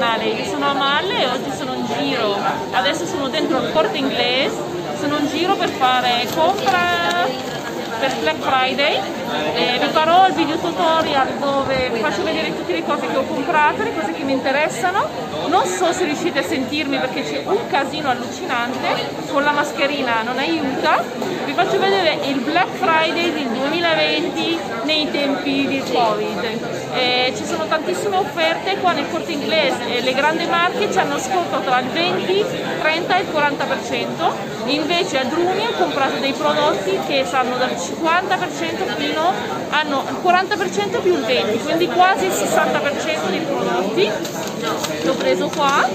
canale. Io sono Amalle e oggi sono in giro, adesso sono dentro il Corte Inglés, sono in giro per fare compra per Black Friday. Vi farò il video tutorial dove vi faccio vedere tutte le cose che ho comprato, le cose che mi interessano. Non so se riuscite a sentirmi perché c'è un casino allucinante, con la mascherina non aiuta. Vi faccio vedere il Black Friday del 2020 nei tempi di Covid. Ci sono tantissime offerte qua nel Corte Inglés e le grandi marche ci hanno sconto tra il 20, 30 e il 40%, invece a Druni ho comprato dei prodotti che sanno dal 50% fino hanno il 40% più il 20%, quindi quasi il 60% dei prodotti l'ho preso qua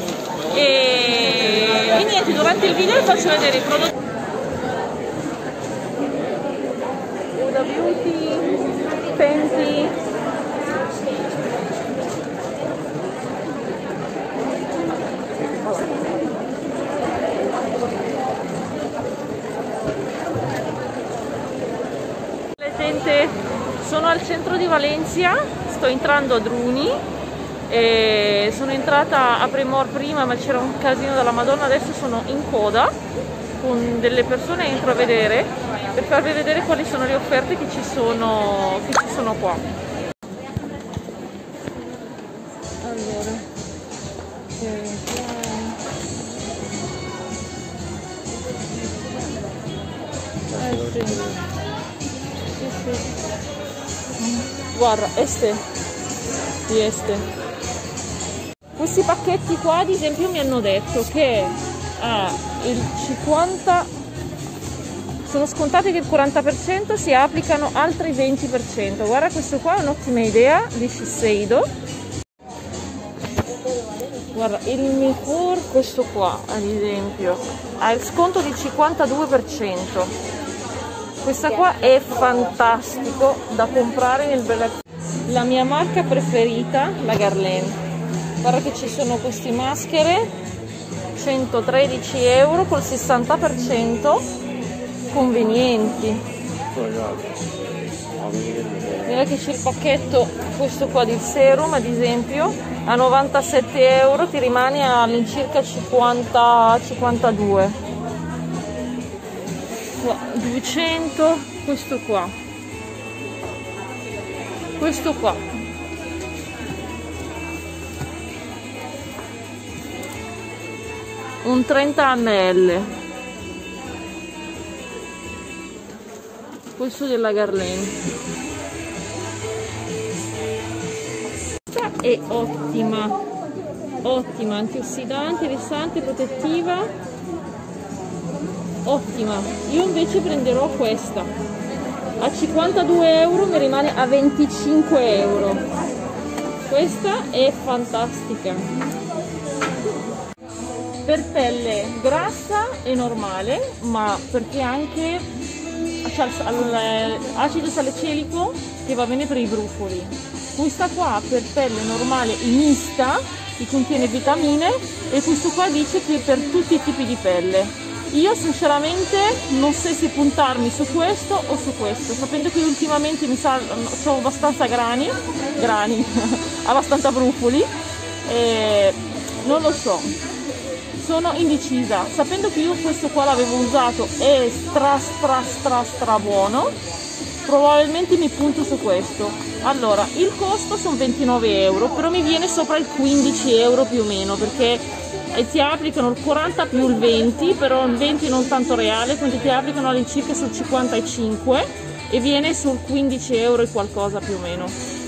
e niente, durante il video vi faccio vedere i prodotti. Huda Beauty, Fenty, sono al centro di Valencia, sto entrando a Druni e sono entrata a Premor prima ma c'era un casino della Madonna, adesso sono in coda con delle persone, entro a vedere per farvi vedere quali sono le offerte che ci sono qua. Allora, guarda, questi pacchetti qua ad esempio mi hanno detto che il 50 sono scontati, che il 40% si applicano altri 20%. Guarda, questo qua è un'ottima idea di Shiseido. Guarda, il Micur, questo qua ad esempio ha il sconto di 52%. Questa qua è fantastico da comprare nel Black. La mia marca preferita, la Guerlain. Guarda che ci sono queste maschere, 113 euro col 60%, convenienti. Guarda che c'è il pacchetto, questo qua di serum ad esempio, a 97 euro ti rimane all'incirca 50-52. 200, questo qua, un 30 ml, questo della Guerlain. Questa è ottima, antiossidante, rilassante, protettiva, ottima. Io invece prenderò questa a 52 euro, mi rimane a 25 euro. Questa è fantastica, per pelle grassa e normale, ma perché anche c'è l'acido salicilico che va bene per i brufoli. Questa qua per pelle normale e mista, che contiene vitamine, e questo qua dice che per tutti i tipi di pelle. Io sinceramente non so se puntarmi su questo o su questo, sapendo che ultimamente ho abbastanza grani, abbastanza brufoli, non lo so, sono indecisa. Sapendo che io questo qua l'avevo usato, è stra buono, probabilmente mi punto su questo. Allora, il costo sono 29 euro, però mi viene sopra il 15 euro più o meno, perché ti applicano il 40 più il 20, però il 20 non tanto reale, quindi ti applicano all'incirca sul 55 e viene sul 15 euro e qualcosa più o meno.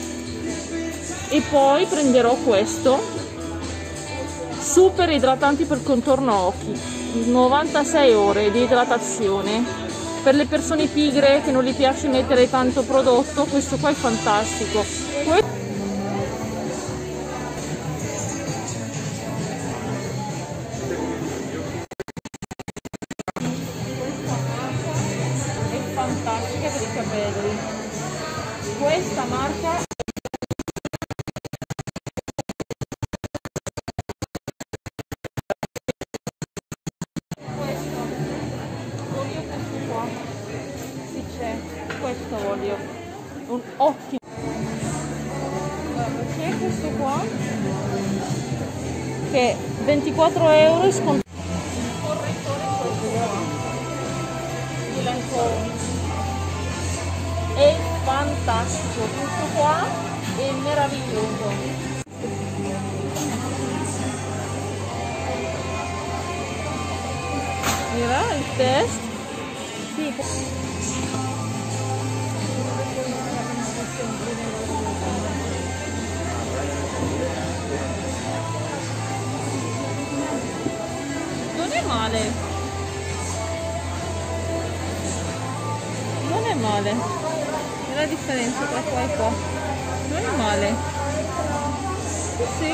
E poi prenderò questo, super idratanti per contorno occhi, 96 ore di idratazione. Per le persone pigre che non gli piace mettere tanto prodotto, questo qua è fantastico. Fantastica per i capelli, questa marca voglio questo qua, sì c'è, questo voglio, un ottimo, c'è questo qua che 24 euro è scontato. Il correttore di Lancôme è fantastico, tutto qua è meraviglioso. Mira il test. Sì. Non è male. Non è male. È la differenza tra qua e qua. Non è male. Sì.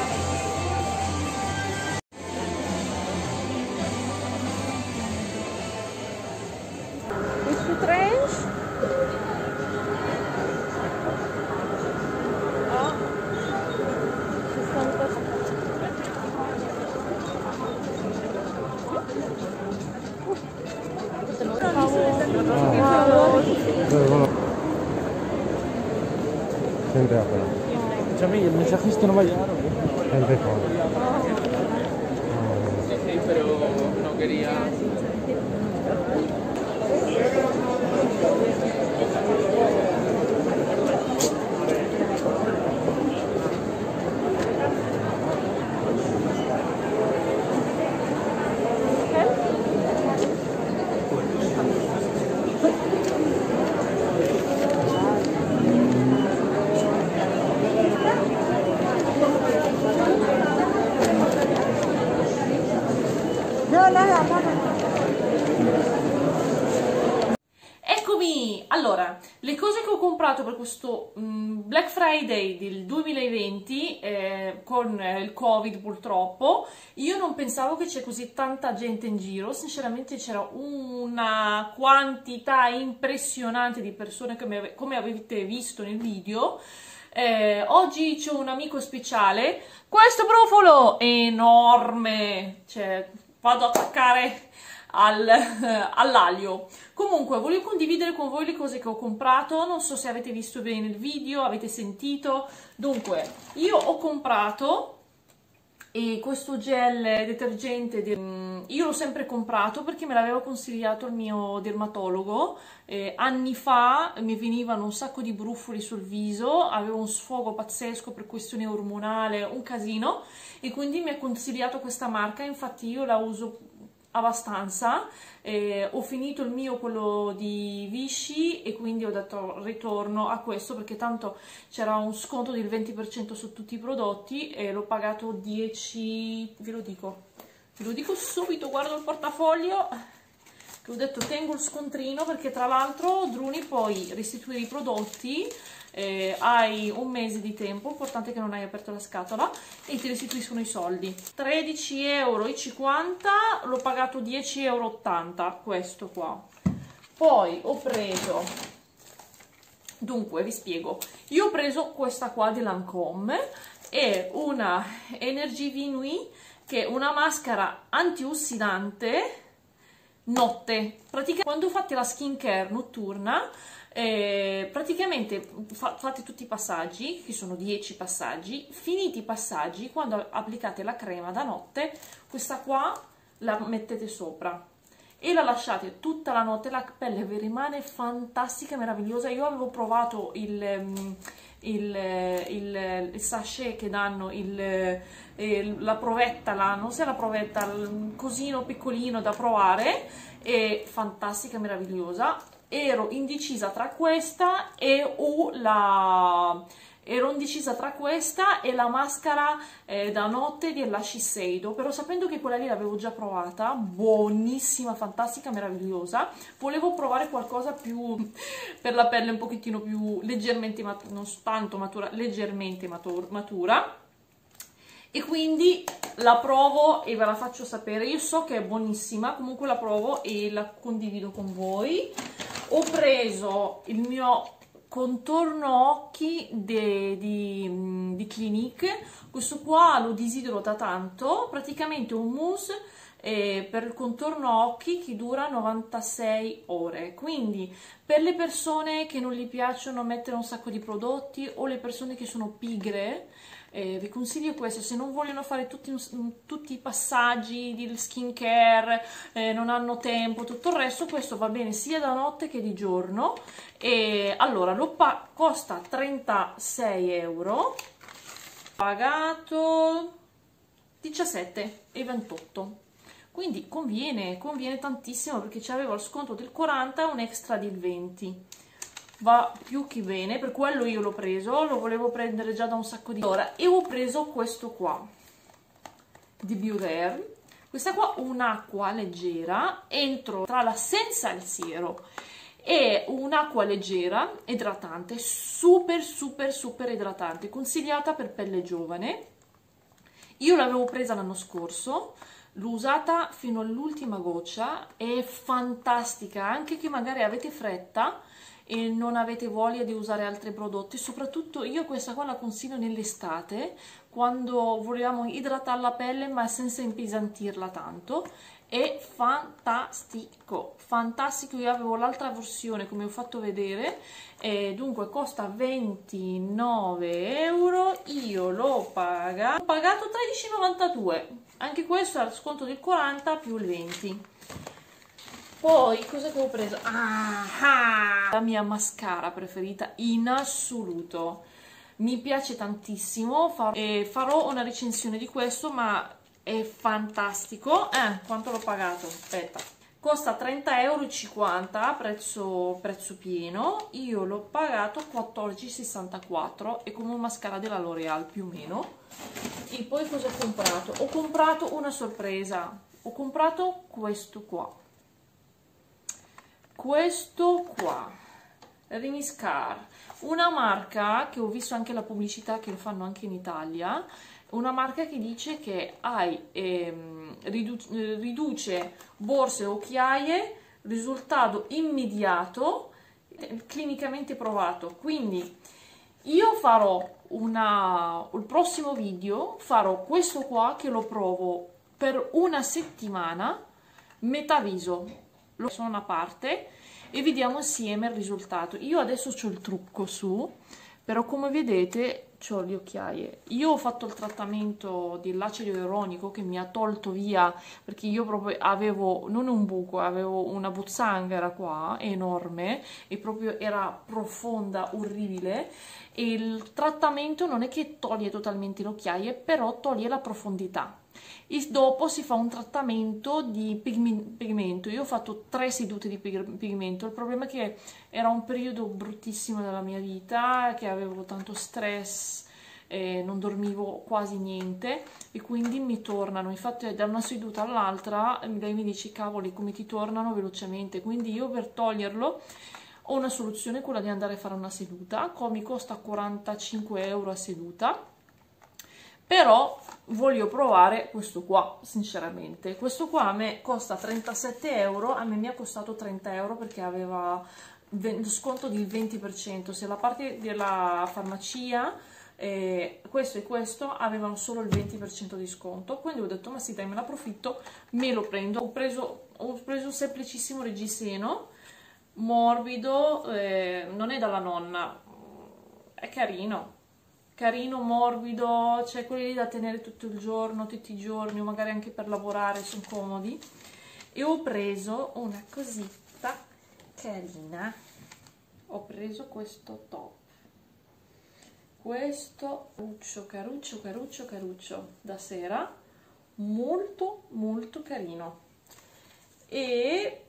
Questo trench ha 60. Siempre afuera. Escúchame, ¿y el mensajista no va a llegar o qué? Siempre fuera. Sí, sí, pero no quería... Eccomi! Allora, le cose che ho comprato per questo Black Friday del 2020 con il Covid purtroppo, io non pensavo che c'è così tanta gente in giro, sinceramente c'era una quantità impressionante di persone come avete visto nel video. Oggi c'è un amico speciale, questo brufolo è enorme, cioè vado ad attaccare all'aglio. Comunque voglio condividere con voi le cose che ho comprato, non so se avete visto bene il video, avete sentito. Dunque, io ho comprato questo gel detergente, io l'ho sempre comprato perché me l'aveva consigliato il mio dermatologo. Anni fa mi venivano un sacco di brufoli sul viso, avevo un sfogo pazzesco per questione ormonale, un casino, e quindi mi ha consigliato questa marca, infatti io la uso abbastanza. Ho finito il mio, quello di Vichy, e quindi ho detto ritorno a questo perché tanto c'era un sconto del 20% su tutti i prodotti e l'ho pagato 10, ve lo dico subito, guardo il portafoglio che ho detto tengo il scontrino, perché tra l'altro Druni puoi restituire i prodotti, hai un mese di tempo, importante che non hai aperto la scatola, e ti restituiscono i soldi. 13,50 €, l'ho pagato 10,80 € questo qua. Poi ho preso, dunque vi spiego, io ho preso questa qua di Lancôme, è una Energy V Nuit, che è una maschera antiossidante notte. Praticamente quando fate la skincare notturna, praticamente fate tutti i passaggi, che sono 10 passaggi, finiti i passaggi, quando applicate la crema da notte, questa qua la mettete sopra e la lasciate tutta la notte, la pelle vi rimane fantastica, meravigliosa. Io avevo provato il sachet che danno, la provetta, non so, la provetta, il cosino piccolino da provare, è fantastica, meravigliosa. Ero indecisa tra questa e la maschera da notte della Shiseido, però sapendo che quella lì l'avevo già provata, buonissima, fantastica, meravigliosa, volevo provare qualcosa più per la pelle un pochettino più leggermente non tanto matura, leggermente matura, e quindi la provo e ve la faccio sapere. Io so che è buonissima, comunque la provo e la condivido con voi. Ho preso il mio contorno occhi di Clinique, questo qua lo desidero da tanto, praticamente un mousse per il contorno occhi che dura 96 ore, quindi per le persone che non gli piacciono mettere un sacco di prodotti o le persone che sono pigre, Vi consiglio questo, se non vogliono fare tutti i passaggi di skincare, non hanno tempo, tutto il resto, questo va bene sia da notte che di giorno. E allora costa 36 euro, pagato 17,28, quindi conviene tantissimo, perché c'avevo il sconto del 40 e un extra del 20. Va più che bene, per quello io l'ho preso, lo volevo prendere già da un sacco di ora. E ho preso questo qua di Bioré, questa qua un'acqua leggera, entro tra la senza e il siero, è un'acqua leggera, idratante, super idratante, consigliata per pelle giovane. Io l'avevo presa l'anno scorso, l'ho usata fino all'ultima goccia, è fantastica, anche che magari avete fretta e non avete voglia di usare altri prodotti. Soprattutto io questa qua la consiglio nell'estate, quando vogliamo idratare la pelle ma senza impesantirla tanto. È fantastico, io avevo l'altra versione, come ho fatto vedere, e dunque costa 29 euro, io l'ho pagato 13,92, anche questo è il sconto del 40 più il 20. Poi cosa che ho preso? La mia mascara preferita in assoluto, mi piace tantissimo, farò una recensione di questo, ma è fantastico. Quanto l'ho pagato? Aspetta, costa 30,50 euro, prezzo pieno, io l'ho pagato 14,64, è come un mascara della L'Oreal più o meno. E poi cosa ho comprato? Ho comprato una sorpresa, ho comprato questo qua, Rimiscar, una marca che ho visto anche la pubblicità che lo fanno anche in Italia, una marca che dice che riduce borse e occhiaie, risultato immediato, clinicamente provato. Quindi io farò il prossimo video, farò questo qua che lo provo per una settimana, metà viso, lo sono una parte, e vediamo insieme il risultato. Io adesso ho il trucco su, però come vedete ho le occhiaie. Io ho fatto il trattamento dell'acido ialuronico che mi ha tolto via, perché io proprio avevo non un buco, avevo una pozzanghera qua enorme e proprio era profonda, orribile. E il trattamento non è che toglie totalmente le occhiaie, però toglie la profondità. E dopo si fa un trattamento di pigmento. Io ho fatto 3 sedute di pigmento. Il problema è che era un periodo bruttissimo della mia vita, che avevo tanto stress, non dormivo quasi niente, e quindi mi tornano. Infatti da una seduta all'altra lei mi dice: cavoli, come ti tornano velocemente. Quindi io, per toglierlo, ho una soluzione, quella di andare a fare una seduta. Mi costa 45 euro a seduta, però voglio provare questo qua, sinceramente. Questo qua a me costa 37 euro, a me mi ha costato 30 euro perché aveva sconto del 20%. Se la parte della farmacia, questo e questo avevano solo il 20% di sconto, quindi ho detto: ma sì, dai, me ne approfitto, me lo prendo. Ho preso un semplicissimo reggiseno morbido, non è dalla nonna, è carino, morbido, cioè quelli da tenere tutto il giorno, tutti i giorni, o magari anche per lavorare, sono comodi. E ho preso una cosetta carina, ho preso questo top, questo caruccio da sera, molto carino, e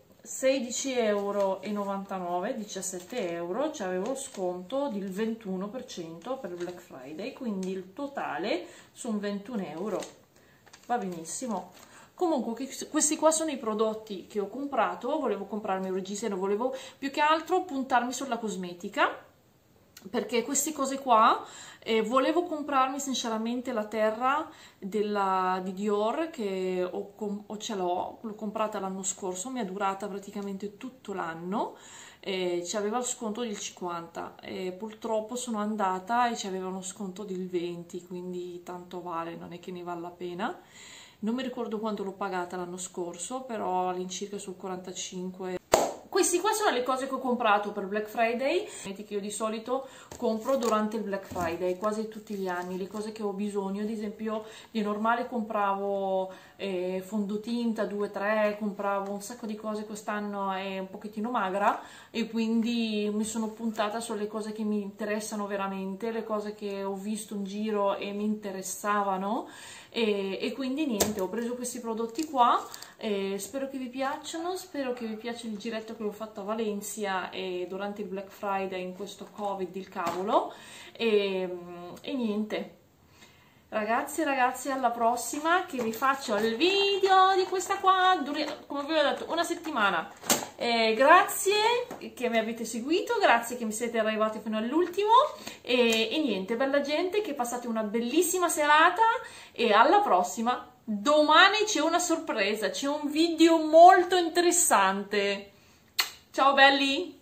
16,99 euro, 17 euro, c'avevo sconto del 21% per Black Friday, quindi il totale sono 21 euro, va benissimo. Comunque questi qua sono i prodotti che ho comprato. Volevo comprarmi un reggiseno, volevo più che altro puntarmi sulla cosmetica, perché queste cose qua volevo comprarmi sinceramente la terra di Dior, che ce l'ho comprata l'anno scorso, mi è durata praticamente tutto l'anno, c'aveva lo sconto del 50, purtroppo sono andata e c'aveva uno sconto del 20, quindi tanto vale, non è che ne vale la pena. Non mi ricordo quanto l'ho pagata l'anno scorso, però all'incirca sul 45. questi qua sono le cose che ho comprato per Black Friday, che io di solito compro durante il Black Friday, quasi tutti gli anni, le cose che ho bisogno. Ad esempio di normale compravo fondotinta 2-3, compravo un sacco di cose, quest'anno è un pochettino magra e quindi mi sono puntata sulle cose che mi interessano veramente, le cose che ho visto in giro e mi interessavano, e quindi niente, ho preso questi prodotti qua. Spero che vi piacciono, spero che vi piaccia il giretto che ho fatto a Valencia durante il Black Friday in questo Covid, il cavolo, e niente. Ragazzi e ragazze, alla prossima, che vi faccio il video di questa qua, come vi ho detto, una settimana. Grazie che mi avete seguito, grazie che mi siete arrivati fino all'ultimo, e niente, bella gente, che passate una bellissima serata e alla prossima. Domani c'è una sorpresa, c'è un video molto interessante. Ciao belli!